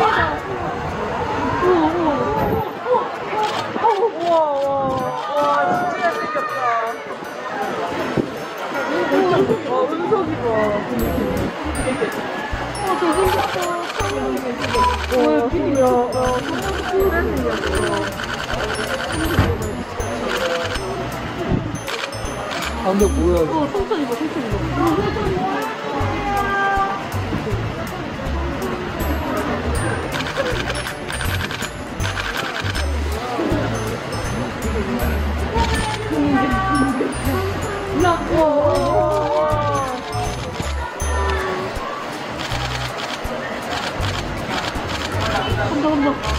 와, 진짜 잘생겼다. 와, 은석이 봐. 잘생겼다. 와, 피디야. 잘생겼어. 아, 근데 뭐야? 천천히 봐, 천천히 봐. 간다.